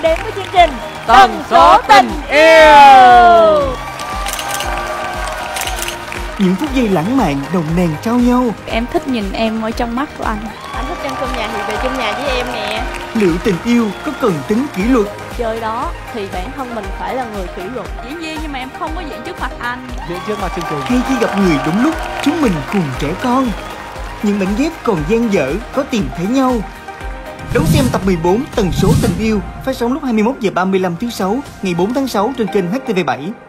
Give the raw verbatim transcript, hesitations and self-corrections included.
đến với chương trình Tần số tình yêu. Những phút giây lãng mạn nồng nàn trao nhau. Em thích nhìn em ở trong mắt của anh. Anh thích ăn cơm nhà thì về chung nhà với em nè. Liệu tình yêu có cần tính kỷ luật? Chơi đó thì bản thân mình phải là người kỷ luật. Diễn viên nhưng mà em không có diễn trước mặt anh. Diễn trước mặt chương trình. Hay khi gặp người đúng lúc, chúng mình cùng trẻ con. Những mảnh ghép còn dang dở có tìm thấy nhau. Đón xem tập mười bốn Tần số tình yêu phát sóng lúc hai mươi mốt giờ ba mươi lăm thứ sáu ngày bốn tháng sáu trên kênh H T V bảy.